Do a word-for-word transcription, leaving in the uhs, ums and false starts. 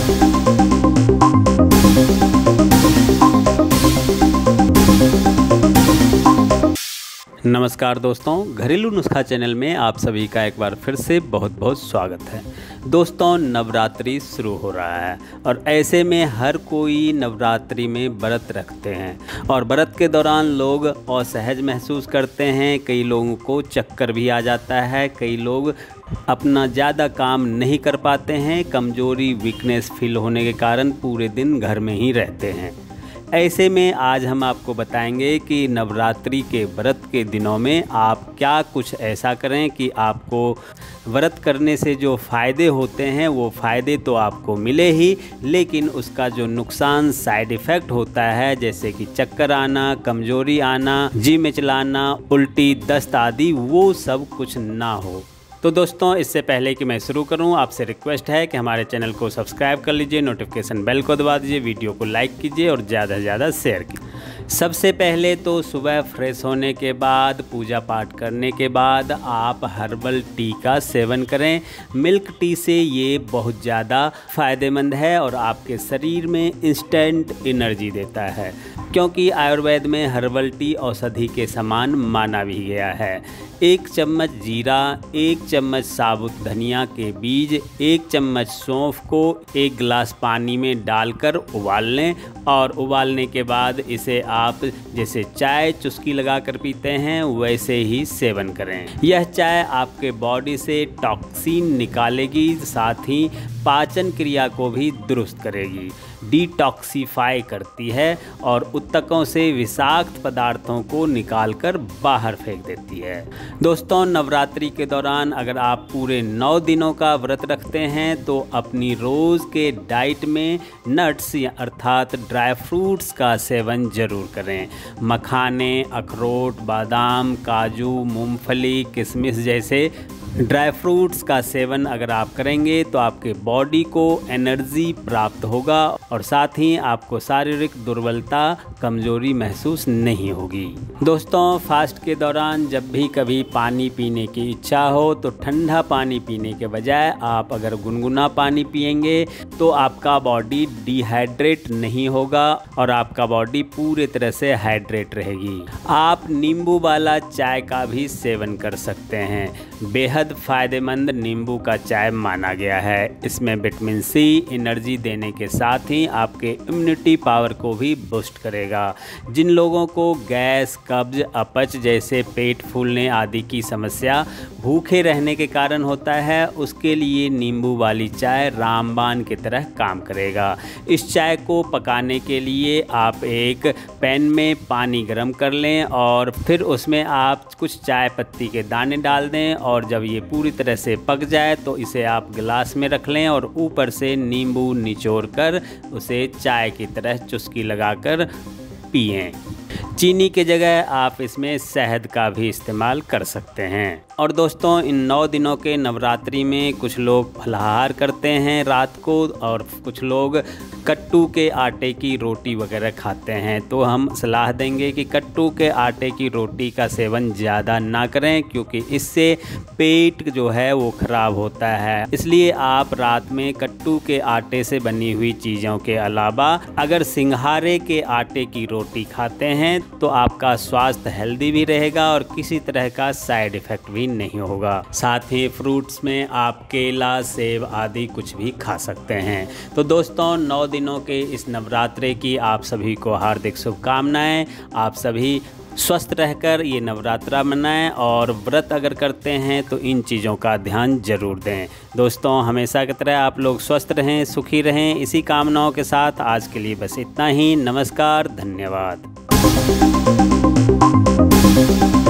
नमस्कार दोस्तों, घरेलू नुस्खा चैनल में आप सभी का एक बार फिर से बहुत बहुत स्वागत है। दोस्तों, नवरात्रि शुरू हो रहा है और ऐसे में हर कोई नवरात्रि में व्रत रखते हैं और व्रत के दौरान लोग असहज महसूस करते हैं। कई लोगों को चक्कर भी आ जाता है, कई लोग अपना ज़्यादा काम नहीं कर पाते हैं, कमज़ोरी वीकनेस फील होने के कारण पूरे दिन घर में ही रहते हैं। ऐसे में आज हम आपको बताएंगे कि नवरात्रि के व्रत के दिनों में आप क्या कुछ ऐसा करें कि आपको व्रत करने से जो फ़ायदे होते हैं वो फ़ायदे तो आपको मिले ही, लेकिन उसका जो नुकसान साइड इफ़ेक्ट होता है, जैसे कि चक्कर आना, कमज़ोरी आना, जी मिचलाना, उल्टी, दस्त आदि, वो सब कुछ ना हो। तो दोस्तों, इससे पहले कि मैं शुरू करूं, आपसे रिक्वेस्ट है कि हमारे चैनल को सब्सक्राइब कर लीजिए, नोटिफिकेशन बेल को दबा दीजिए, वीडियो को लाइक कीजिए और ज़्यादा से ज़्यादा शेयर कीजिए। सबसे पहले तो सुबह फ्रेश होने के बाद, पूजा पाठ करने के बाद आप हर्बल टी का सेवन करें। मिल्क टी से ये बहुत ज़्यादा फ़ायदेमंद है और आपके शरीर में इंस्टेंट एनर्जी देता है, क्योंकि आयुर्वेद में हर्बल टी औषधि के समान माना भी गया है। एक चम्मच जीरा, एक चम्मच साबुत धनिया के बीज, एक चम्मच सौंफ को एक गिलास पानी में डालकर उबाल लें और उबालने के बाद इसे आप जैसे चाय चुस्की लगाकर पीते हैं वैसे ही सेवन करें। यह चाय आपके बॉडी से टॉक्सिन निकालेगी, साथ ही पाचन क्रिया को भी दुरुस्त करेगी, डिटॉक्सिफाई करती है और उत्तकों से विषाक्त पदार्थों को निकालकर बाहर फेंक देती है। दोस्तों, नवरात्रि के दौरान अगर आप पूरे नौ दिनों का व्रत रखते हैं तो अपनी रोज़ के डाइट में नट्स या अर्थात ड्राई फ्रूट्स का सेवन जरूर करें। मखाने, अखरोट, बादाम, काजू, मूंगफली, किशमिश जैसे ड्राई फ्रूट्स का सेवन अगर आप करेंगे तो आपके बॉडी को एनर्जी प्राप्त होगा और साथ ही आपको शारीरिक दुर्बलता, कमजोरी महसूस नहीं होगी। दोस्तों, फास्ट के दौरान जब भी कभी पानी पीने की इच्छा हो तो ठंडा पानी पीने के बजाय आप अगर गुनगुना पानी पिएंगे तो आपका बॉडी डिहाइड्रेट नहीं होगा और आपका बॉडी पूरे तरह से हाइड्रेट रहेगी। आप नींबू वाला चाय का भी सेवन कर सकते हैं। बेहद फायदेमंद नींबू का चाय माना गया है। इसमें विटामिन सी एनर्जी देने के साथ ही आपके इम्यूनिटी पावर को भी बूस्ट करेगा। जिन लोगों को गैस, कब्ज, अपच जैसे पेट फूलने आदि की समस्या भूखे रहने के कारण होता है, उसके लिए नींबू वाली चाय रामबाण की तरह काम करेगा। इस चाय को पकाने के लिए आप एक पैन में पानी गर्म कर लें और फिर उसमें आप कुछ चाय पत्ती के दाने डाल दें और जब ये पूरी तरह से पक जाए तो इसे आप गिलास में रख लें और ऊपर से नींबू निचोड़कर उसे चाय की तरह चुस्की लगाकर पिएं। चीनी के जगह आप इसमें शहद का भी इस्तेमाल कर सकते हैं। और दोस्तों, इन नौ दिनों के नवरात्रि में कुछ लोग फलाहार करते हैं रात को और कुछ लोग कट्टू के आटे की रोटी वगैरह खाते हैं। तो हम सलाह देंगे कि कट्टू के आटे की रोटी का सेवन ज़्यादा ना करें, क्योंकि इससे पेट जो है वो ख़राब होता है। इसलिए आप रात में कट्टू के आटे से बनी हुई चीज़ों के अलावा अगर सिंघारे के आटे की रोटी खाते हैं तो आपका स्वास्थ्य हेल्दी भी रहेगा और किसी तरह का साइड इफ़ेक्ट भी नहीं होगा। साथ ही फ्रूट्स में आप केला, सेब आदि कुछ भी खा सकते हैं। तो दोस्तों, नौ दिनों के इस नवरात्रि की आप सभी को हार्दिक शुभकामनाएं। आप सभी स्वस्थ रहकर ये नवरात्रा मनाएं और व्रत अगर करते हैं तो इन चीज़ों का ध्यान जरूर दें। दोस्तों, हमेशा की तरह आप लोग स्वस्थ रहें, सुखी रहें, इसी कामनाओं के साथ आज के लिए बस इतना ही। नमस्कार, धन्यवाद।